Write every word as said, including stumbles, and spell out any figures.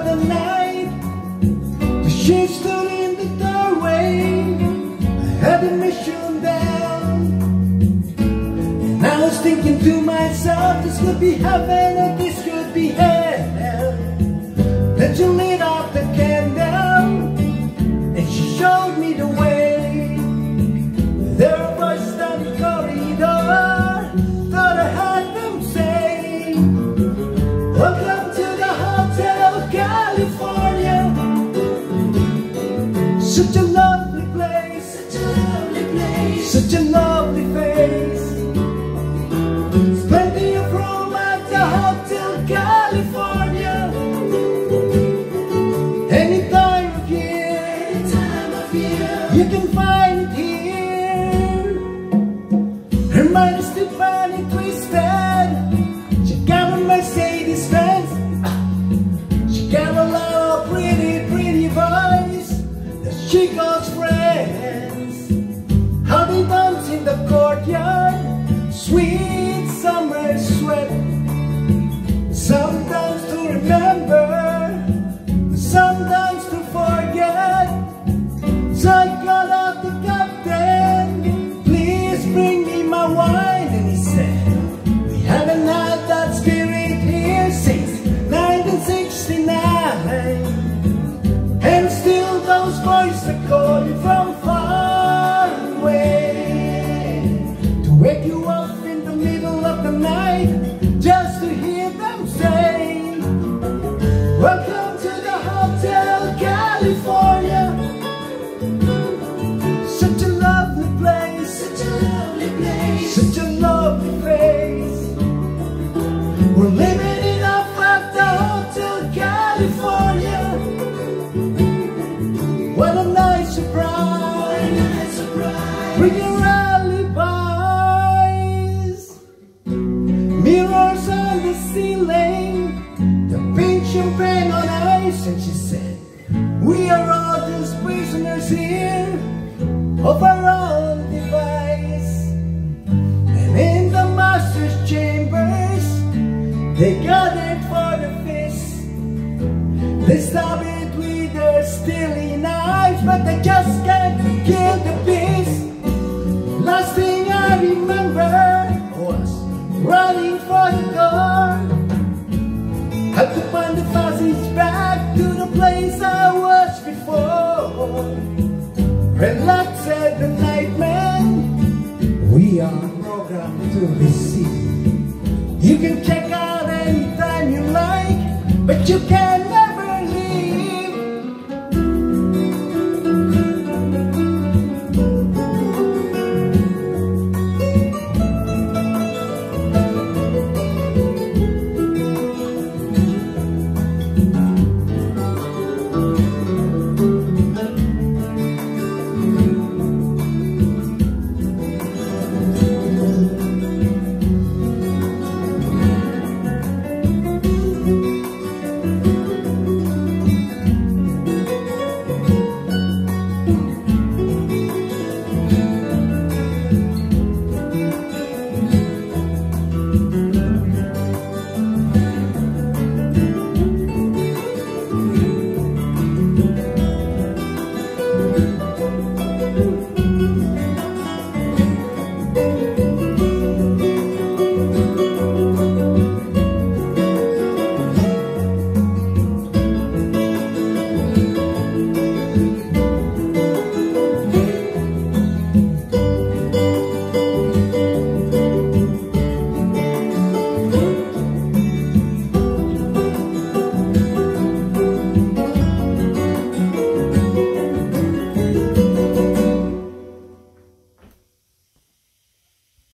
the night, she stood in the doorway. I had a mission down, and I was thinking to myself, this could be heaven or this could be hell. Then she lit up the candle, and she showed me the way. There were voices down the corridor, thought I heard them say, welcome to the Hotel California. Such a lovely place, such a lovely place, such a lovely face. Plenty of room at the Hotel California. Any time of year, any time of year, you can find it here. Her mind is still funny twisted. She got a Mercedes Benz. She got a lot of pretty, pretty boys that she calls friends. How they dance in the courtyard, sweet summer sweat. Sometimes to remember, sometimes to forget. So I called out the captain, please bring me my wine. And he said, we haven't had that spirit here since nineteen sixty-nine. And still those voices are calling from far away, to wake you up in the middle of the night, just to hear them say, welcome to the Hotel California. Such a lovely place, such a lovely place, such a lovely place. We're living it up at the Hotel California. What a nice surprise, what a nice surprise. Bring your alibis. Mirrors on the ceiling, the pink champagne on ice. And she said, we are all just prisoners here of our own device. And in the master's chambers, they gathered for the feast. They stab it with their steely knives, but they just can't kill the beast. Last thing I remember was running for the door. Had to find the passage back to the place I was before. Relax, said the nightman, we are programmed to receive. You can check out anytime you like, but you can't